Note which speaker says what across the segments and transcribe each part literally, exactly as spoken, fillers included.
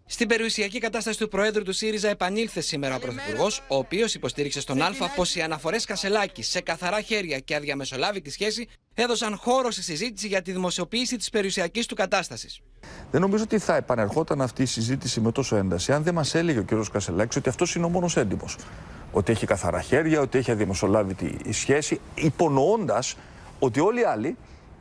Speaker 1: Στην περιουσιακή κατάσταση του Προέδρου του ΣΥΡΙΖΑ επανήλθε σήμερα ο Πρωθυπουργός, ο οποίος υποστήριξε στον Α πως οι αναφορές Κασσελάκη σε καθαρά χέρια και αδιαμεσολάβητη σχέση έδωσαν χώρο στη συζήτηση για τη δημοσιοποίηση της περιουσιακής του κατάστασης.
Speaker 2: Δεν νομίζω ότι θα επανερχόταν αυτή η συζήτηση με τόσο ένταση αν δεν μας έλεγε ο κ. Κασσελάκης ότι αυτός είναι ο μόνος έντιμος. Ότι έχει καθαρά χέρια, ότι έχει αδιαμεσολάβητη σχέση, υπονοώντας ότι όλοι οι άλλοι.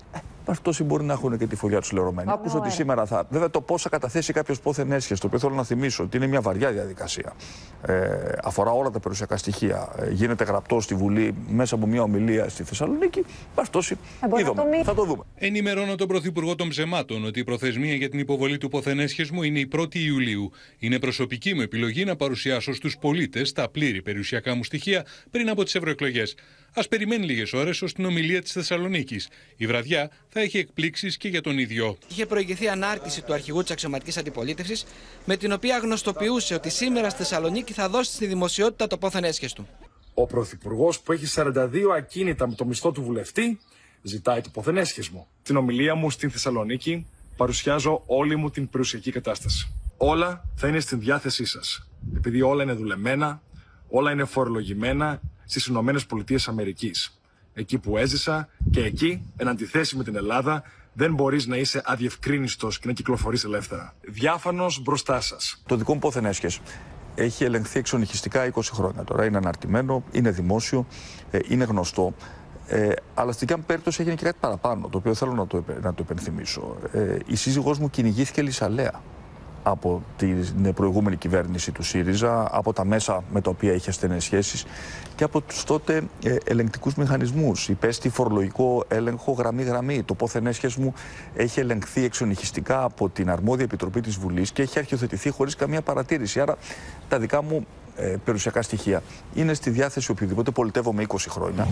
Speaker 2: Αυτοί μπορεί να έχουν και τη φωλιά του λερωμένη. Άκουσα ότι σήμερα θα. Βέβαια, το πώς θα καταθέσει κάποιο πόθεν έσχεση, το οποίο θέλω να θυμίσω ότι είναι μια βαριά διαδικασία. Ε, αφορά όλα τα περιουσιακά στοιχεία. Ε, γίνεται γραπτό στη Βουλή μέσα από μια ομιλία στη Θεσσαλονίκη. Παστώσει. Είδαμε. Θα το δούμε.
Speaker 3: Ενημερώνω τον Πρωθυπουργό των Ψεμάτων ότι η προθεσμία για την υποβολή του πόθεν έσχεσμου είναι η πρώτη Ιουλίου. Είναι προσωπική μου επιλογή να παρουσιάσω στους πολίτες τα πλήρη περιουσιακά μου στοιχεία πριν από τις ευρωεκλογές. Ας περιμένει λίγες ώρες ως την ομιλία της Θεσσαλονίκης. Η βραδιά θα έχει εκπλήξεις και για τον ίδιο.
Speaker 1: Είχε προηγηθεί ανάρτηση του αρχηγού της αξιωματικής αντιπολίτευσης, με την οποία γνωστοποιούσε ότι σήμερα στη Θεσσαλονίκη θα δώσει στη δημοσιότητα το πόθεν έσχες του.
Speaker 4: Ο Πρωθυπουργός, που έχει σαράντα δύο ακίνητα με το μισθό του βουλευτή, ζητάει το πόθεν έσχεσμο. Την ομιλία μου στην Θεσσαλονίκη παρουσιάζω όλη μου την περιουσιακή κατάσταση. Όλα θα είναι στην διάθεσή σας. Επειδή όλα είναι δουλεμένα, όλα είναι φορολογημένα στις Ηνωμένες Πολιτείες Αμερικής. Εκεί που έζησα και εκεί, εν αντιθέσει με την Ελλάδα, δεν μπορείς να είσαι αδιευκρίνιστος και να κυκλοφορείς ελεύθερα. Διάφανος μπροστά σας.
Speaker 2: Το δικό μου πόθεν έσχες έχει ελεγχθεί εξονυχιστικά είκοσι χρόνια τώρα. Είναι αναρτημένο, είναι δημόσιο, είναι γνωστό. Ε, αλλά στην κάμp περίπτωση έγινε και κάτι παραπάνω, το οποίο θέλω να το, να το υπενθυμίσω. Ε, η σύζυγός μου κυνηγήθηκε λυσαλέα από την προηγούμενη κυβέρνηση του ΣΥΡΙΖΑ, από τα μέσα με τα οποία είχε στενές σχέσεις και από τους τότε ε, ελεγκτικούς μηχανισμούς. Υπέστη φορολογικό έλεγχο γραμμή-γραμμή. Το πόθεν έσχες μου έχει ελεγχθεί εξονυχιστικά από την αρμόδια επιτροπή της Βουλής και έχει αρχιοθετηθεί χωρίς καμία παρατήρηση. Άρα τα δικά μου ε, περιουσιακά στοιχεία είναι στη διάθεση οποιοδήποτε. Πολιτεύομαι είκοσι χρόνια.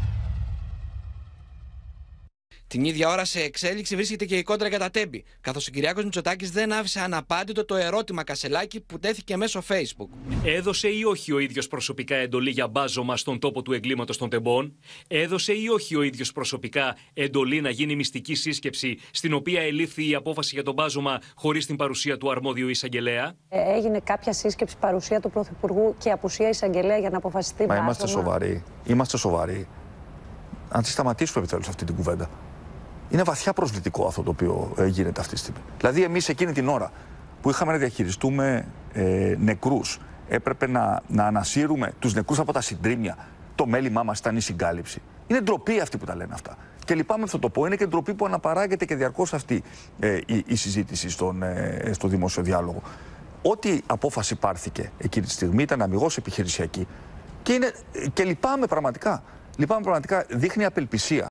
Speaker 1: Την ίδια ώρα σε εξέλιξη βρίσκεται και η κόντρα για τα Τέμπη, καθώς ο Κυριάκος Μητσοτάκης δεν άφησε αναπάντητο το ερώτημα Κασσελάκη που τέθηκε μέσω Facebook.
Speaker 5: Έδωσε ή όχι ο ίδιος προσωπικά εντολή για μπάζωμα στον τόπο του εγκλήματος των Τεμπών? Έδωσε ή όχι ο ίδιος προσωπικά εντολή να γίνει μυστική σύσκεψη, στην οποία ελήφθη η απόφαση για τον μπάζωμα χωρίς την παρουσία του αρμόδιου εισαγγελέα?
Speaker 6: Ε, έγινε κάποια σύσκεψη παρουσία του Πρωθυπουργού και απουσία εισαγγελέα για να αποφασιστεί μπάζωμα?
Speaker 2: Μα είμαστε σοβαροί. Είμαστε σοβαροί. Αν τη σταματήσουμε επιτέλους αυτή την κουβέντα. Είναι βαθιά προσβλητικό αυτό το οποίο ε, γίνεται αυτή τη στιγμή. Δηλαδή, εμείς εκείνη την ώρα που είχαμε να διαχειριστούμε ε, νεκρούς, έπρεπε να, να ανασύρουμε τους νεκρούς από τα συντρίμμια. Το μέλημά μας ήταν η συγκάλυψη. Είναι ντροπή αυτοί που τα λένε αυτά. Και λυπάμαι αυτό το πω. Είναι και ντροπή που αναπαράγεται και διαρκώς αυτή ε, η, η συζήτηση στον, ε, στο δημόσιο διάλογο. Ό,τι απόφαση πάρθηκε εκείνη τη στιγμή ήταν αμιγώς επιχειρησιακή. Και, είναι, και λυπάμαι πραγματικά. Λυπάμαι πραγματικά. Δείχνει απελπισία.